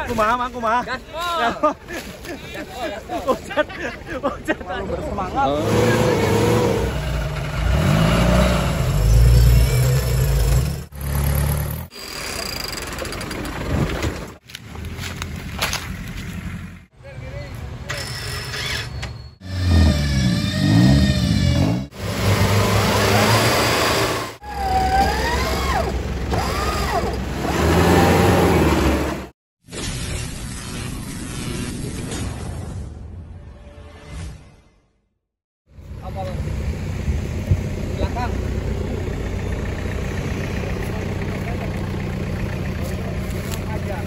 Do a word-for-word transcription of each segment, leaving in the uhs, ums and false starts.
Kumaha, Mang, kumaha. Gaspol. Gaspol, gaspol. Ucat, ucat. Terlalu bersemangat. Oh. Belakang. Aja.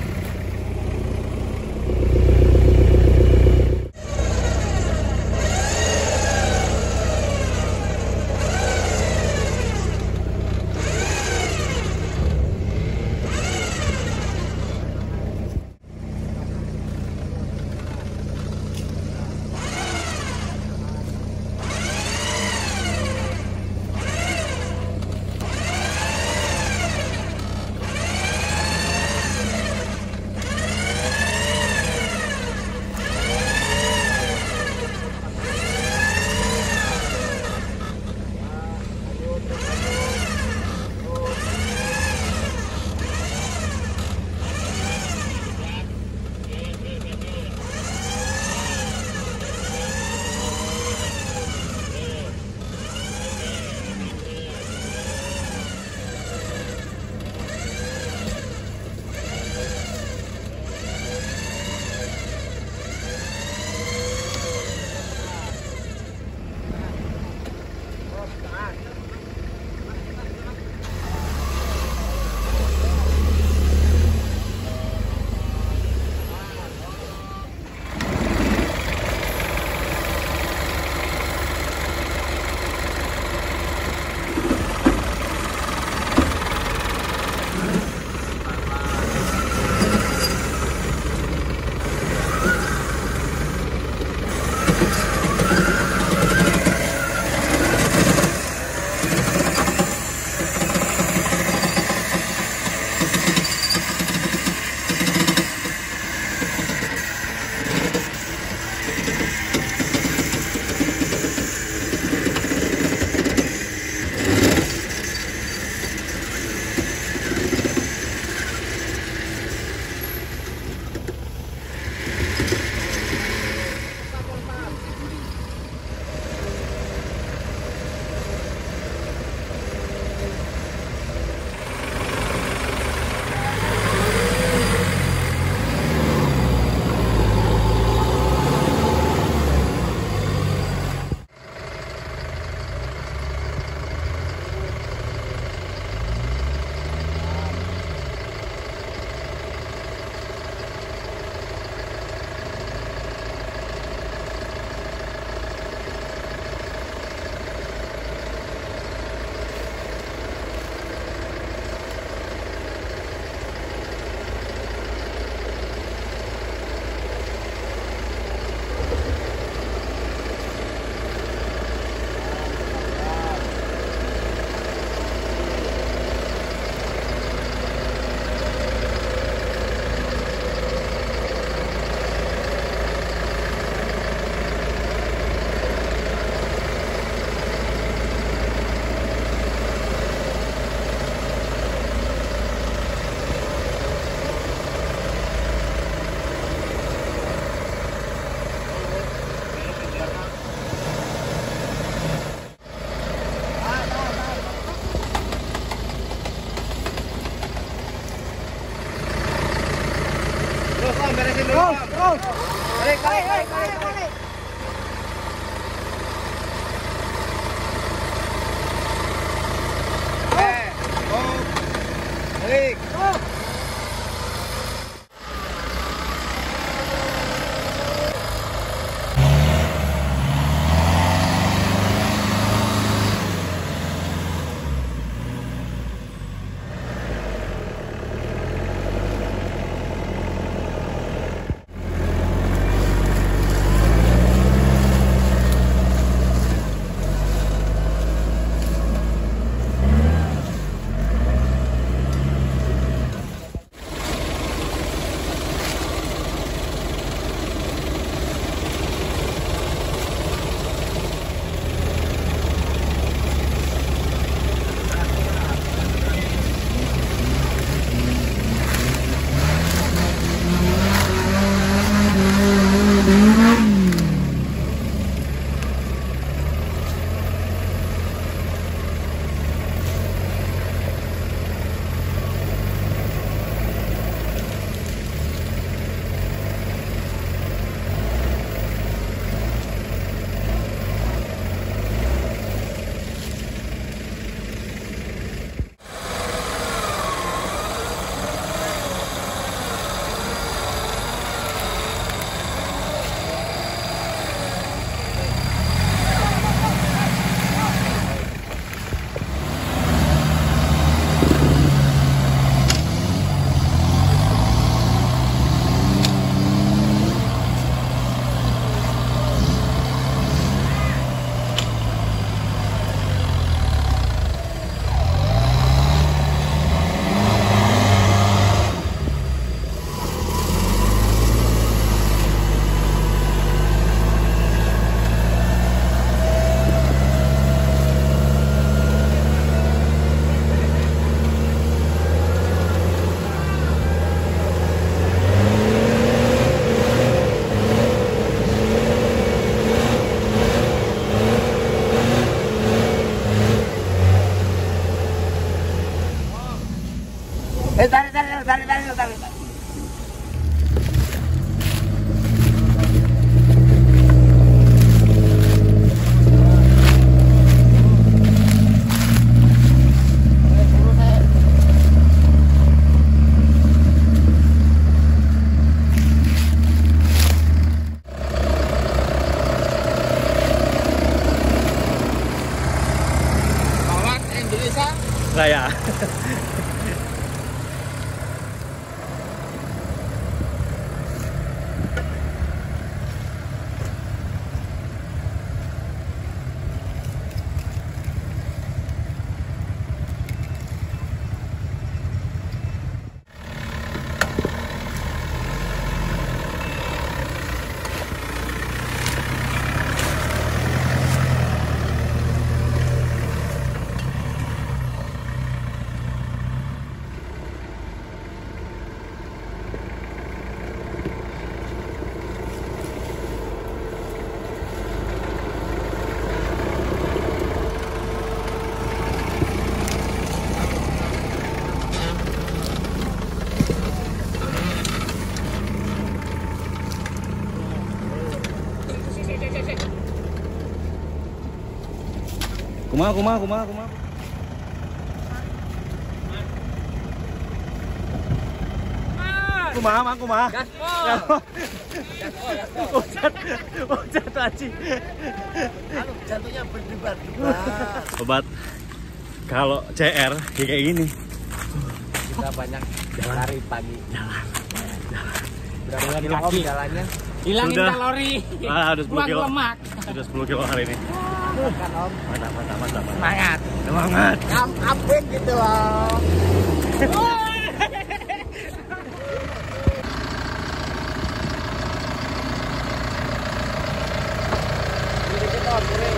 Terus. Balik, balik, balik, balik, balik. Eh, oh. Balik. Oh. Kumaha, kumaha, kumaha, kumaha. Kumaha, mang, kumaha. Gaspol. Ucat, ucat aci. Anu jantungnya berdebar-debar. Obat. Kalau C R kayak gini. Kita banyak lari pagi. Jalan. Berapa Jalan kilo om kaki. jalannya? Hilangin Sudah. kalori. Ah, udah sepuluh Buang kilo. lemak. Sudah sepuluh kilo hari ini. Kan om. Mantap, mantap, mantap. mantap. Semangat. Semangat. Come upin gitu loh. Ini kita om, ini.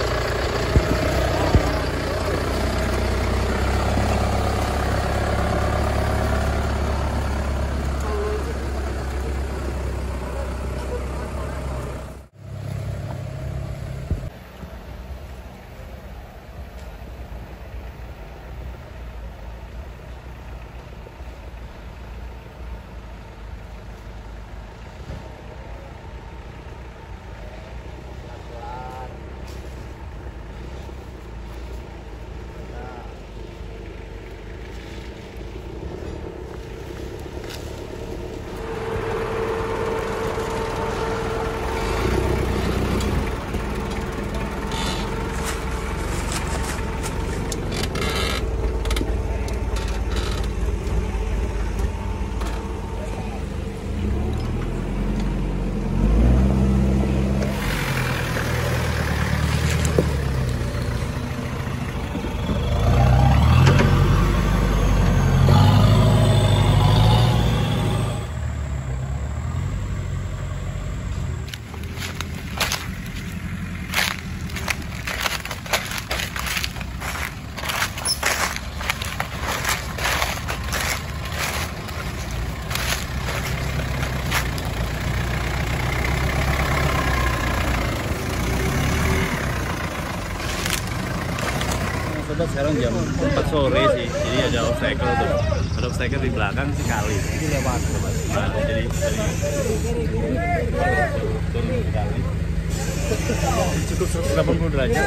Sobat, sekarang jam empat sore sih, jadi ada obstacle tuh. Ada obstacle di belakang sih kali. Ini lewat. Nah, jadi dari turun ke kali. Cukup seratus delapan puluh derajat.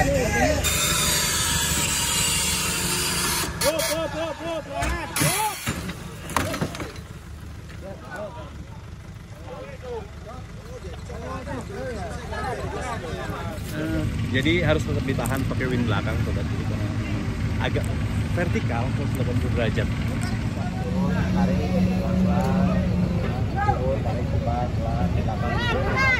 Eh, jadi harus tetap ditahan pakai wing belakang sobat, jadi karena agak vertikal seratus delapan puluh derajat. Tarik pelan-pelan. Turun, tarik pelan-pelan. Belakang.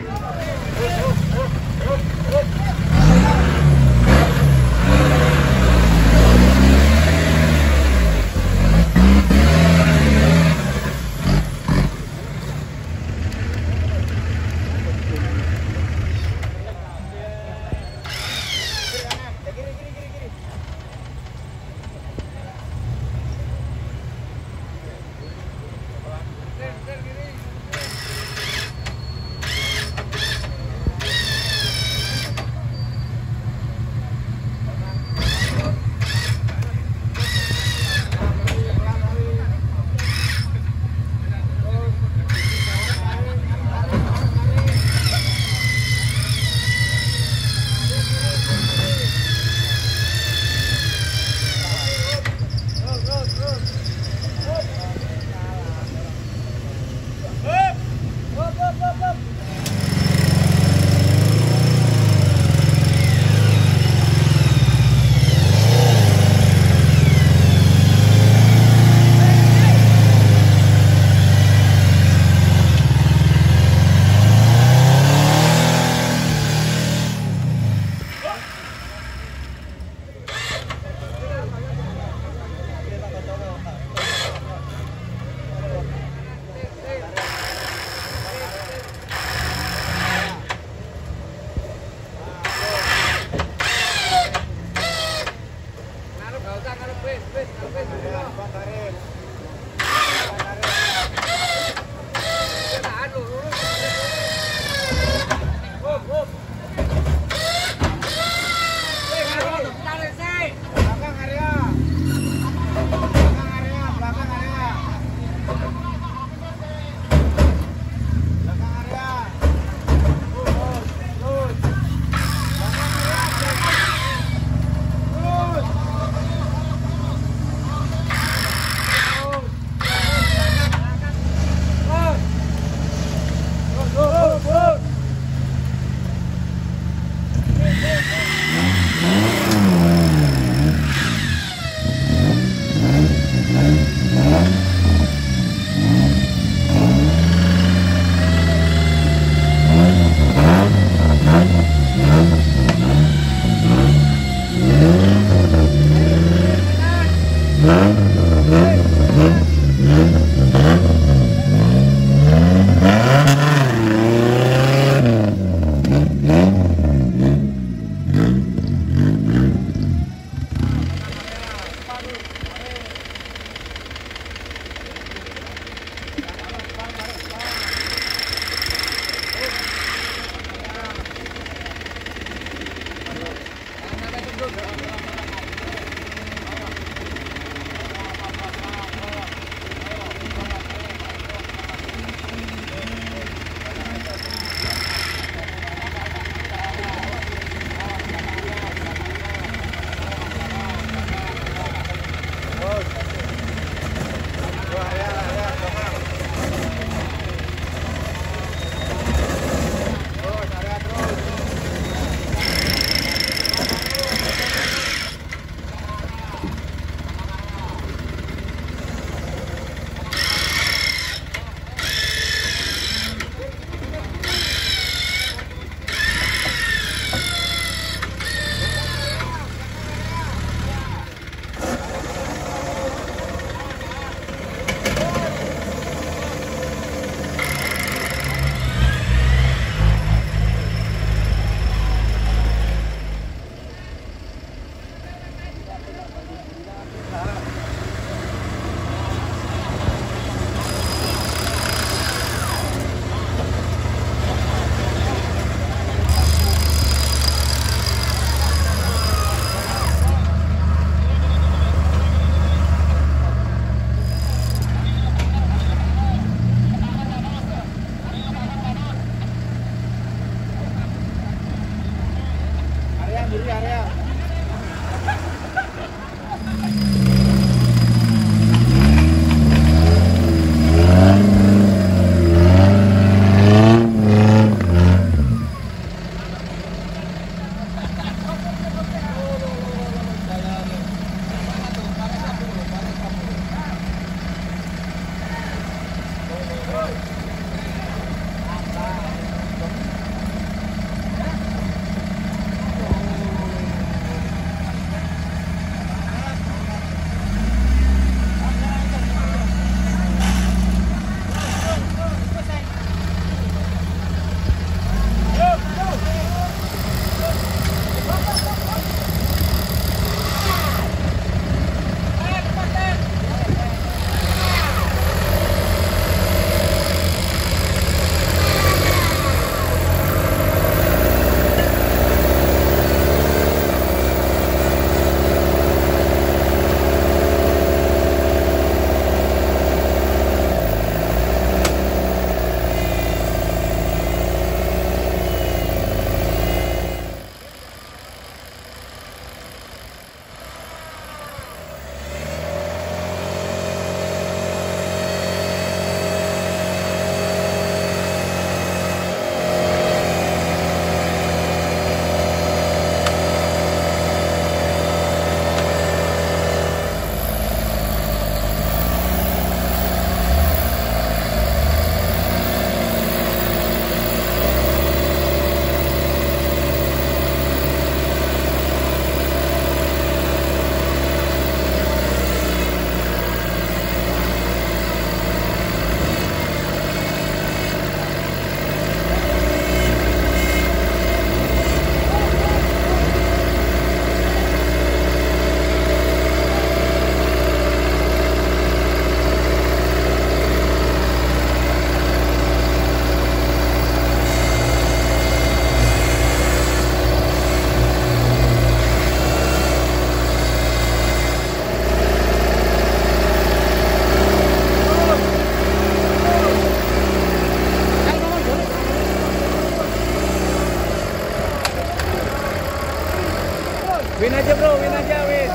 aja bro, win aja win.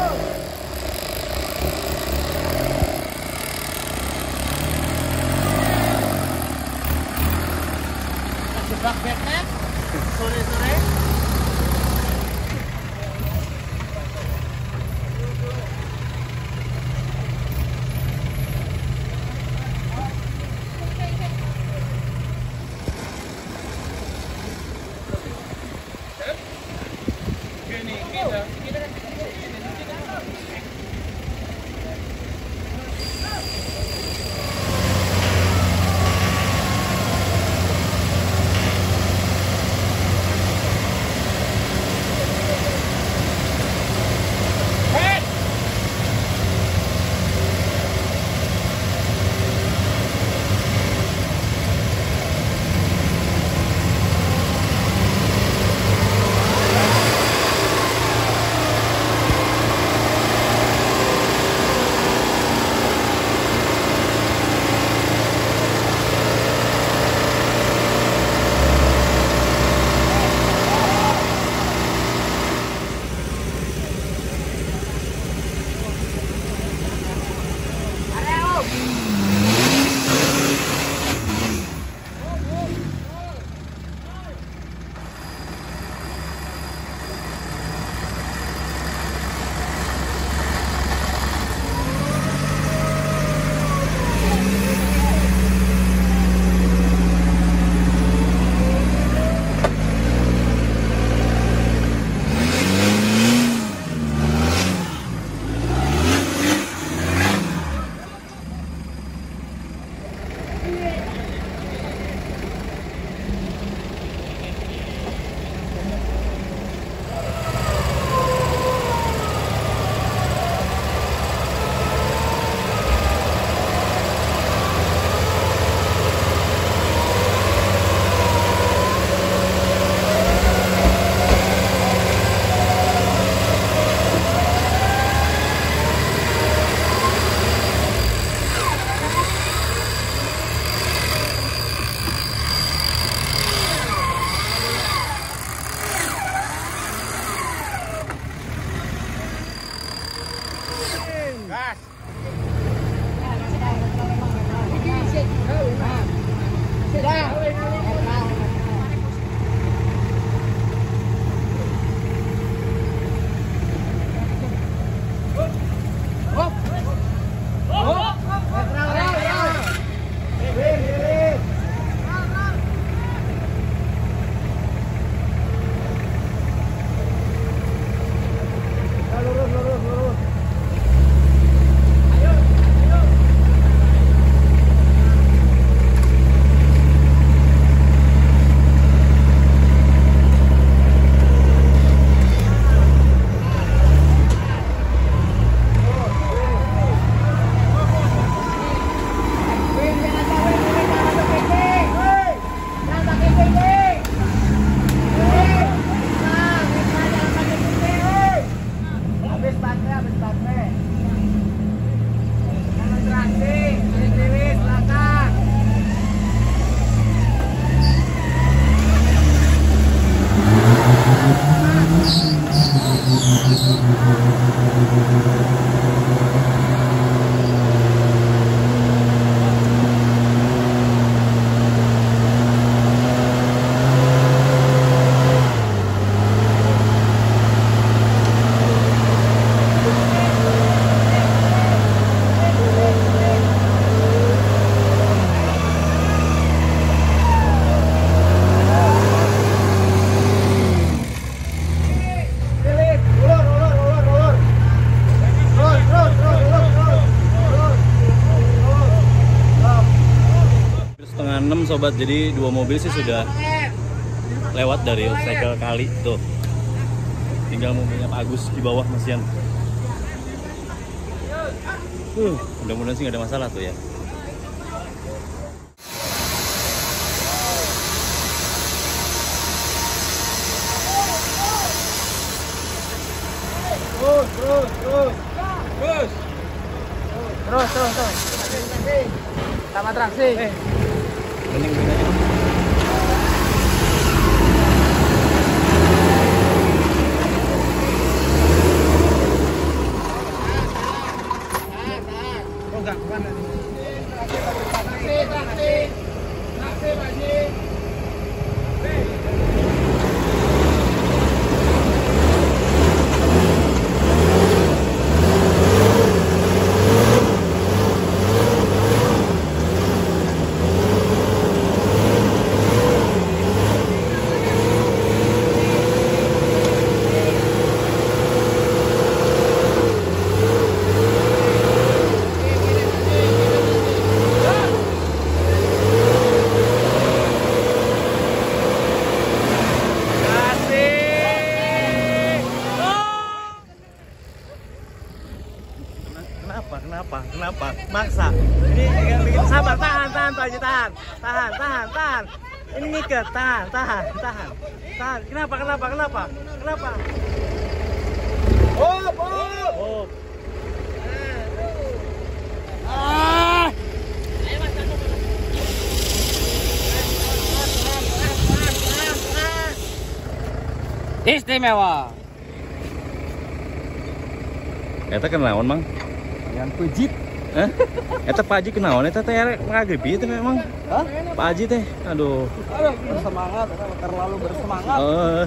Jebak Batman sore-sore. enam sobat, jadi dua mobil sih sudah lewat dari cycle kali tuh. Tinggal mobilnya Pak Agus di bawah masian. Uh, mudah-mudahan sih nggak ada masalah tuh ya. Terus, terus, terus. Terus. Terus, terus, terus. Sama traksi. Eh. Mending gini aja. tahan, tahan, tahan, tahan. Ini ngikat, tahan, tahan, tahan, tahan. Kenapa, kenapa, kenapa, kenapa? Oh, oh, oh. Ah. Istimewa. Eta kenaon, Mang? Yang pejit. Hah? Eta Pak Haji kenaon? Eta teh arek ngagripi teh memang. Hah? Pak Haji teh. Aduh. Aduh, bersemangat, terlalu bersemangat. Oh.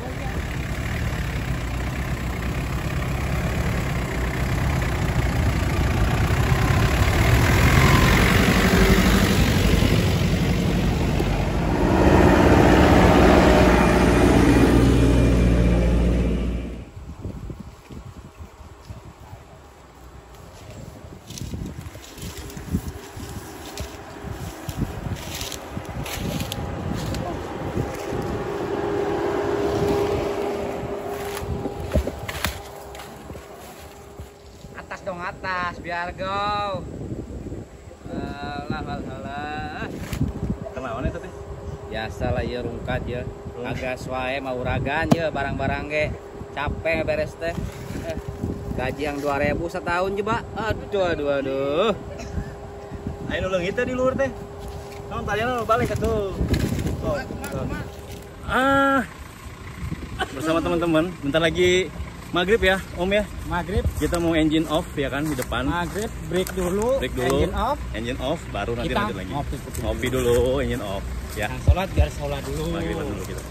Atas dong atas biar go. Alah alah alah. Kenaon eta teh? Biasa lah ya rungkat ya. Agas wae mau uragan ya barang-barang ge. Capek beres teh. Eh, gaji yang dua ribu setahun coba. Aduh aduh aduh. Ayo leungit teh di luhur teh. Naon talian balik atuh. Oh. Ah. Bersama teman-teman, bentar lagi maghrib ya, Om ya. Maghrib, Kita mau engine off ya kan di depan. maghrib break dulu, Break dulu. engine off. Engine off baru nanti Kita lanjut lagi. ngopi. Ngopi dulu, engine off ya. Nah, sholat biar sholat dulu. Maghriban dulu kita.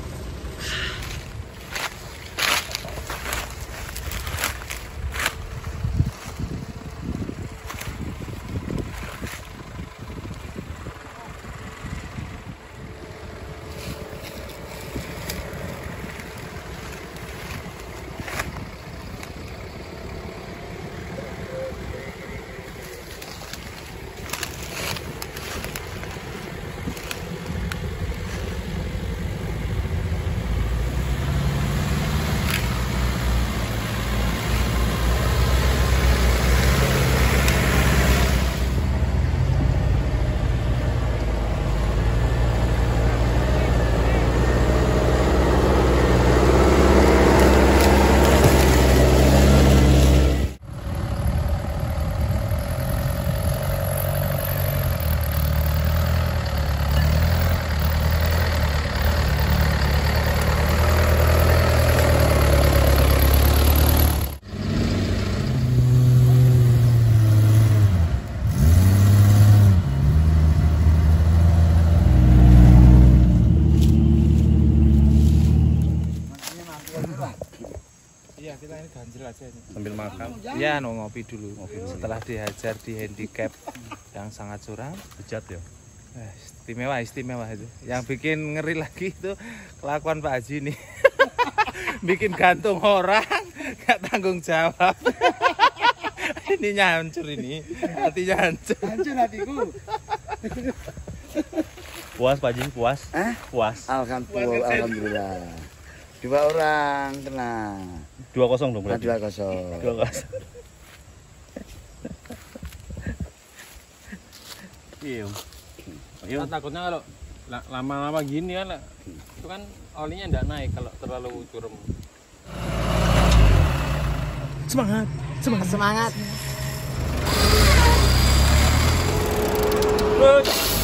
Iya, kita ini ganjil aja ini. Sambil makan. Iya, no, ngopi dulu. Ngopi dulu. Setelah dihajar di handicap yang sangat suram. Bejat ya. Eh, istimewa, istimewa itu. Yang bikin ngeri lagi itu kelakuan Pak Haji nih. Bikin gantung orang, gak tanggung jawab. Ini hancur ini. Hatinya hancur. Hancur hatiku. Puas Pak Haji, puas? Hah? Puas. Alhamdulillah, alhamdulillah. Dua orang kena. dua kosong dong berarti. Dua kosong. dua kosong. Iya. Iya. Takutnya kalau la- lama-lama gini kan, itu kan olinya nggak naik kalau terlalu curam. Semangat, semangat, Semangat. semangat.